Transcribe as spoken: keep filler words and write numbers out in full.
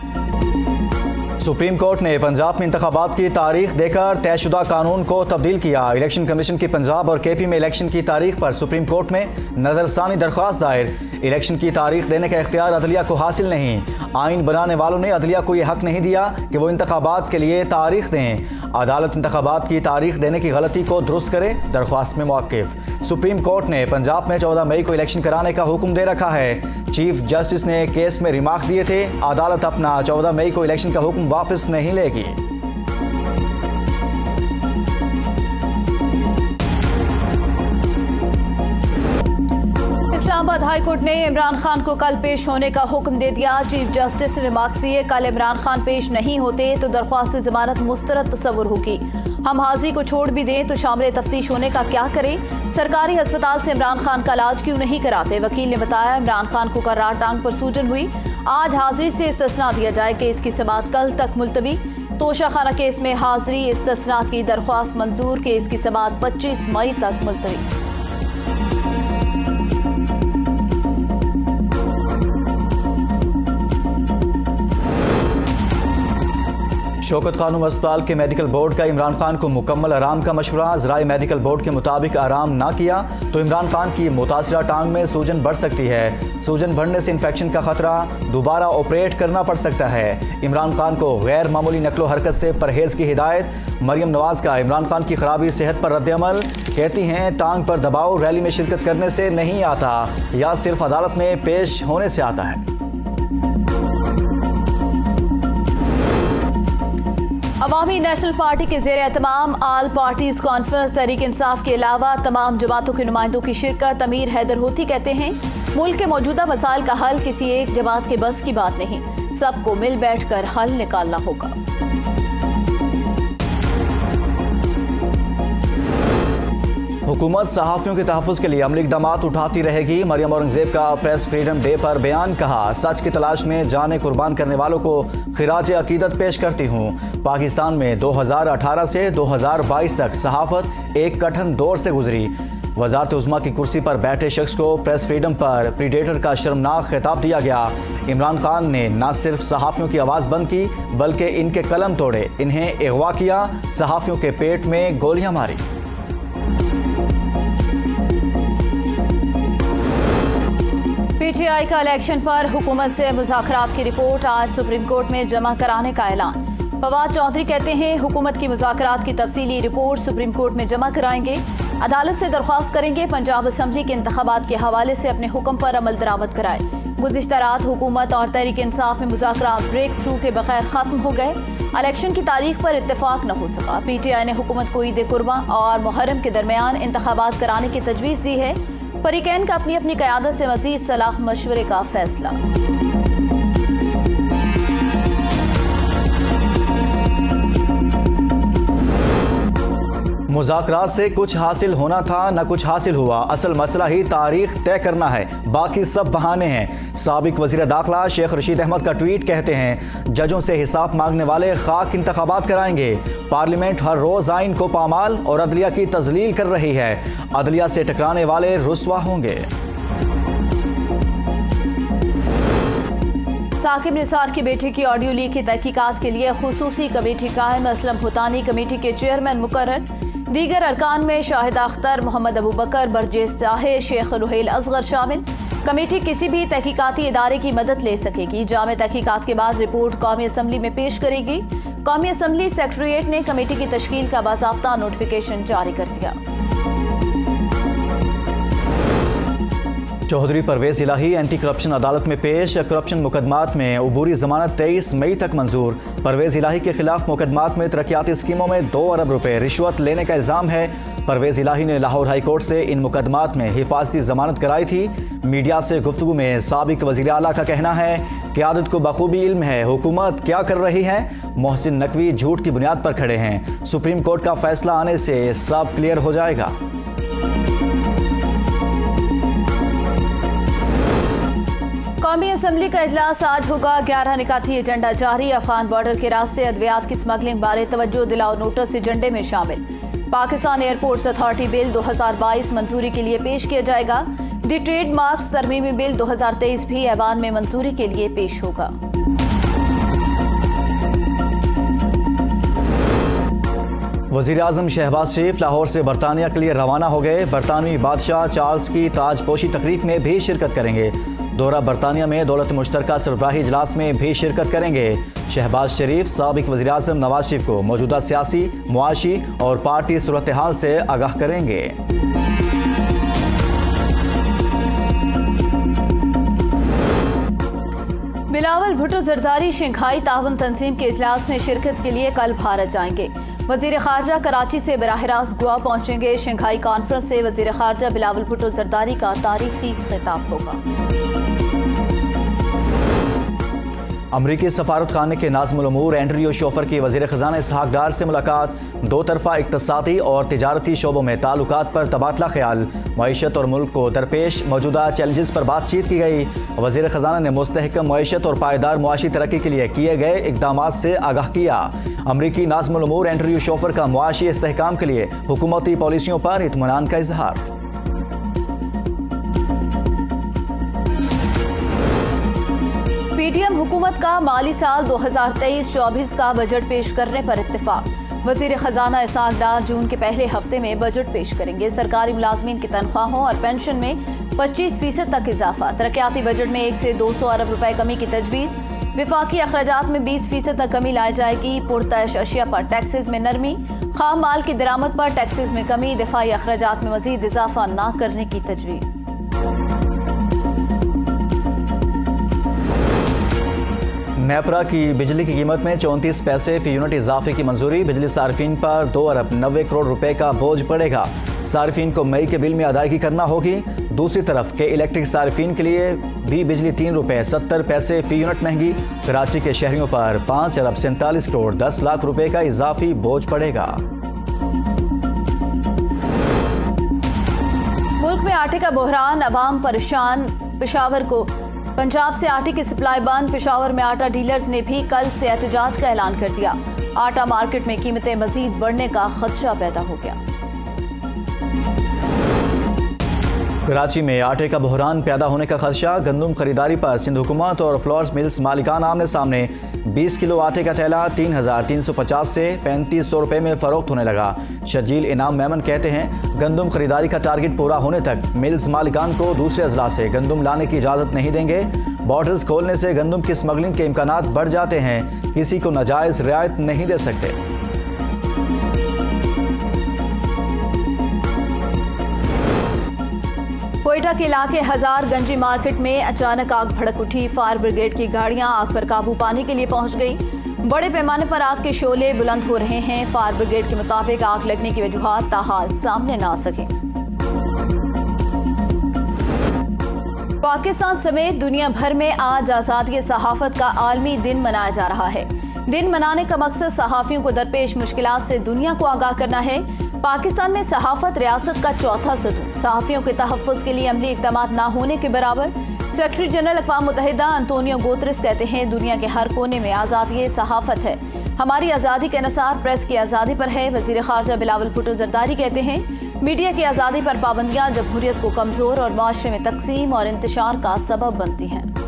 Supreme court ने पंजाब में इंतखाबात की तारीख देकर तयशुदा कानून को तब्दील किया। इलेक्शन कमीशन की पंजाब और के पी में इलेक्शन की तारीख पर सुप्रीम कोर्ट में नजरसानी दरख्वास्त दायर। इलेक्शन की तारीख देने का इख्तियार अदलिया को हासिल नहीं। आइन बनाने वालों ने अदलिया को यह हक नहीं दिया कि वो इंतखाबात के लिए तारीख दें। अदालत इंतखाबात की तारीख देने की गलती को दुरुस्त करे, दरख्वास्त में मौक़िफ़। सुप्रीम कोर्ट ने पंजाब में चौदह मई को इलेक्शन कराने का हुक्म दे रखा है। चीफ जस्टिस ने केस में रिमार्क दिए थे, अदालत अपना चौदह मई को इलेक्शन का हुक्म वापस नहीं लेगी। इस्लामाबाद हाई कोर्ट ने इमरान खान को कल पेश होने का हुक्म दे दिया। चीफ जस्टिस ने रिमार्क दिए, कल इमरान खान पेश नहीं होते तो दरख्वास्त जमानत मुस्तरद तस्वुर होगी। हम हाजिरी को छोड़ भी दें तो शामिल तफ्तीश होने का क्या करें। सरकारी अस्पताल से इमरान खान का इलाज क्यों नहीं कराते। वकील ने बताया, इमरान खान को कर्रार टांग पर सूजन हुई, आज हाजिरी से इस्तिस्ना दिया जाए। केस की समाअत कल तक मुलतवी। तोशा खाना केस में हाजिरी इस्तिस्ना की दरख्वास्त मंजूर। केस की समाअत पच्चीस मई तक मुलतवी। शौकत खानूम अस्पताल के मेडिकल बोर्ड का इमरान खान को मुकम्मल आराम का मशवरा। ज़राए मेडिकल बोर्ड के मुताबिक आराम ना किया तो इमरान खान की मुतासिरा टांग में सूजन बढ़ सकती है। सूजन बढ़ने से इन्फेक्शन का खतरा, दोबारा ऑपरेट करना पड़ सकता है। इमरान खान को गैर मामूली नकलो हरकत से परहेज की हिदायत। मरियम नवाज का इमरान खान की खराबी सेहत पर रद्द-ए-अमल। कहती हैं, टांग पर दबाव रैली में शिरकत करने से नहीं आता या सिर्फ अदालत में पेश होने से आता है। अवामी नेशनल पार्टी के ज़ेर एहतमाम आल पार्टीज कॉन्फ्रेंस तहरीक इंसाफ के अलावा तमाम जमातों के नुमाइंदों की शिरकत। अमीर हैदर होती कहते हैं, मुल्क के मौजूदा मसाइल का हल किसी एक जमात के बस की बात नहीं, सबको मिल बैठ कर हल निकालना होगा। हुकूमत सहाफ़ियों के तहफ़्फ़ुज़ के लिए अमली इक़दामात उठाती रहेगी। मरियम औरंगज़ेब का प्रेस फ्रीडम डे पर बयान। कहा, सच की तलाश में जाने कुर्बान करने वालों को खिराज अकीदत पेश करती हूँ। पाकिस्तान में दो हज़ार अठारह से दो हज़ार बाईस तक सहाफ़त एक कठिन दौर से गुजरी। वज़ारत उज़्मा की कुर्सी पर बैठे शख्स को प्रेस फ्रीडम पर प्रीडेटर का शर्मनाक खिताब दिया गया। इमरान खान ने न सिर्फ सहाफ़ियों की आवाज़ बंद की बल्कि इनके कलम तोड़े, इन्हें अगवा किया, सहाफ़ियों के पेट में गोलियाँ मारी। पीटीआई का इलेक्शन पर हुकूमत से मुज़ाकरात की रिपोर्ट आज सुप्रीम कोर्ट में जमा कराने का ऐलान। फवाद चौधरी कहते हैं, हुकूमत की मुज़ाकरात की तफसीली रिपोर्ट सुप्रीम कोर्ट में जमा कराएंगे। अदालत से दरख्वास्त करेंगे पंजाब असम्बली के इंतखाबात के हवाले से अपने हुक्म पर अमल दरामद कराए। गुज़िश्ता रात हुकूमत और तहरीक इंसाफ में मुज़ाकरात ब्रेक थ्रू के बगैर खत्म हो गए। इलेक्शन की तारीख पर इत्तेफाक न हो सका। पीटीआई ने हुकूमत को ईद कुर्बान और मुहर्रम के दरमियान इंतखाबात कराने की तजवीज़ दी है। फरीकैन का अपनी अपनी क़यादत से मज़ीद सलाह मशवरे का फैसला। मुज़ाकरात से कुछ हासिल होना था, न कुछ हासिल हुआ। असल मसला ही तारीख तय करना है, बाकी सब बहाने हैं। साबिक वज़ीर दाखिला शेख रशीद अहमद का ट्वीट। कहते हैं, जजों से हिसाब मांगने वाले खाक इंतखाबात कराएंगे। पार्लियामेंट हर रोज़ आइन को पामाल और अदलिया की तजलील कर रही है। अदलिया से टकराने वाले रुस्वा होंगे। साकिब निसार की बेटी की ऑडियो लीक की तहकीकात के लिए खुसूसी कमेटी कायम। असलम भूटानी कमेटी के चेयरमैन मुकर्रर। दीगर अरकान में शाहिद अख्तर, मोहम्मद अबू बकर, बरजेस ताहिर, शेख रुहेल असगर शामिल। कमेटी किसी भी तहकीकाती इदारे की मदद ले सकेगी। जामे तहकीकात के बाद रिपोर्ट कौमी असम्बली में पेश करेगी। कौमी असम्बली सेक्रेटरीट ने कमेटी की तश्कील का बाज़ाब्ता नोटिफिकेशन जारी कर दिया। चौधरी परवेज इलाही एंटी करप्शन अदालत में पेश। करप्शन मुकदमात में उबूरी जमानत तेईस मई तक मंजूर। परवेज इलाही के खिलाफ मुकदमात में तरक्याती स्कीमों में दो अरब रुपए रिश्वत लेने का इल्ज़ाम है। परवेज इलाही ने लाहौर हाई कोर्ट से इन मुकदमात में हिफाजती जमानत कराई थी। मीडिया से गुफ्तगू में साबिक वज़ीर आला का कहना है, क़यादत को बखूबी इल्म है हुकूमत क्या कर रही है। मोहसिन नकवी झूठ की बुनियाद पर खड़े हैं। सुप्रीम कोर्ट का फैसला आने से सब क्लियर हो जाएगा। कौमी असम्बली का इजलास आज होगा। ग्यारह निकाती एजेंडा जारी। अफगान बॉर्डर के रास्ते अद्वियात की स्मगलिंग बारे तवज्जो दिलाओ नोटिस एजेंडे में शामिल। पाकिस्तान एयरपोर्ट्स अथॉरिटी बिल दो हज़ार बाईस मंजूरी के लिए पेश किया जाएगा। दी ट्रेड मार्क्स तरमीमी बिल दो हज़ार तेईस भी ऐवान में मंजूरी के लिए पेश होगा। वज़ीर आज़म शहबाज शरीफ लाहौर से बरतानिया के लिए रवाना हो गए। बरतानवी बादशाह चार्ल्स की ताजपोशी तकरीब में भी शिरकत करेंगे। दौरा बरतानिया में दौलत मुश्तरका सरबराही इजलास में भी शिरकत करेंगे। शहबाज शरीफ साबिक वज़ीर आज़म नवाज शरीफ को मौजूदा सियासी, मुआशी और पार्टी सूरत हाल से आगाह करेंगे। बिलावल भुट्टो जरदारी शंघाई ताउन तंजीम के इजलास में शिरकत के लिए कल भारत जाएंगे। वजीर खारजा कराची से बराह रास्त गोवा पहुंचेंगे। शंघाई कॉन्फ्रेंस से वजीर खारजा बिलावल भुट्टो जरदारी का तारीखी खिताब होगा। अमरीकी सफारत खाने के नाज़िमुल उमूर एंड्रयू शोफर की वज़ीर ख़ज़ाना इसहाक डार से मुलाकात। दो तरफ़ा इक़्तिसादी और तिजारती शोबों में ताल्लुकात पर तबादला ख्याल। मईशत और मुल्क को दरपेश मौजूदा चैलेंजेस पर बातचीत की गई। वज़ीर ख़ज़ाना ने मुस्तहकम मईशत और पायदार मुआशी तरक्की के लिए किए गए इक़दामात से आगाह किया। अमरीकी नाज़िमुल उमूर एंड्रयू शोफर का मुआशी इस्तेहकाम के लिए हुकूमती पॉलिसियों पर इत्मीनान का इजहार। पीटीएम हुकूमत का माली साल दो हज़ार तेईस चौबीस का बजट पेश करने पर इत्तेफाक। वज़ीर ख़ज़ाना इसहाक डार जून के पहले हफ्ते में बजट पेश करेंगे। सरकारी मुलाजमीन की तनख्वाहों और पेंशन में पच्चीस फीसद तक इजाफा। तरक्याती बजट में एक से दो सौ अरब रुपए कमी की तजवीज़। विफाकी अखराजात में बीस फीसद तक कमी लाई जाएगी। पुरतश अशिया पर टैक्सेस में नरमी। खाम माल की दरामद पर टैक्सेस में कमी। दिफाई अखराजात में मजीद इजाफा न करने की तजवीज़। नेपरा की बिजली की कीमत में चौंतीस पैसे फी यूनिट इजाफे की मंजूरी। बिजली सार्फिन पर दो अरब नब्बे करोड़ रुपए का बोझ पड़ेगा। सार्फिन को मई के बिल में अदायगी करना होगी। दूसरी तरफ के इलेक्ट्रिक सार्फिन के लिए भी बिजली तीन रुपए सत्तर पैसे फी यूनिट महंगी। कराची के शहरियों पर पाँच अरब सैंतालीस करोड़ दस लाख रुपए का इजाफी बोझ पड़ेगा। मुल्क में आटे का बहरान, अवाम परेशान। पेशावर को पंजाब से आटे की सप्लाई बंद। पेशावर में आटा डीलर्स ने भी कल से एहतजाज का ऐलान कर दिया। आटा मार्केट में कीमतें मजीद बढ़ने का खदशा पैदा हो गया। कराची में आटे का बहरान पैदा होने का खदशा। गंदम खरीदारी पर सिंध हुकूमत और फ्लोर्स मिल्स मालिकान आमने सामने। बीस किलो आटे का थैला तीन हजार तीन सौ पचास से पैंतीस सौ रुपये में फरोख्त होने लगा। शर्जील इनाम मेमन कहते हैं गंदम खरीदारी का टारगेट पूरा होने तक मिल्स मालिकान को दूसरे अजला से गंदम लाने की इजाज़त नहीं देंगे। बॉर्डर्स खोलने से गंदम की स्मगलिंग के इम्कानात बढ़ जाते हैं। किसी को नाजायज़ रियायत नहीं दे सकते। कोयटा के इलाके हजार गंजी मार्केट में अचानक आग भड़क उठी। फायर ब्रिगेड की गाड़ियां आग पर काबू पाने के लिए पहुंच गई। बड़े पैमाने पर आग के शोले बुलंद हो रहे हैं। फायर ब्रिगेड के मुताबिक आग लगने की वजूहात ताहाल सामने न आ सके। पाकिस्तान समेत दुनिया भर में आज आज़ादी सहाफत का आलमी दिन मनाया जा रहा है। दिन मनाने का मकसद सहाफियों को दरपेश मुश्किलात से दुनिया को आगाह करना है। पाकिस्तान में सहाफत रियासत का चौथा सतून। सहाफियों के तहफ़्फ़ुज़ के लिए अमली इक़दामात न होने के बराबर। सेक्रेटरी जनरल अक़वाम मुत्तहिदा अंतोनियो गुतेरेस कहते हैं दुनिया के हर कोने में आज़ादी सहाफत है। हमारी आज़ादी के अनुसार प्रेस की आज़ादी पर है। वज़ीर ख़ारजा बिलावल भुट्टो जरदारी कहते हैं मीडिया की आज़ादी पर पाबंदियाँ जमहूरियत को कमज़ोर और माशरे में तकसीम और इंतशार का सबब बनती हैं।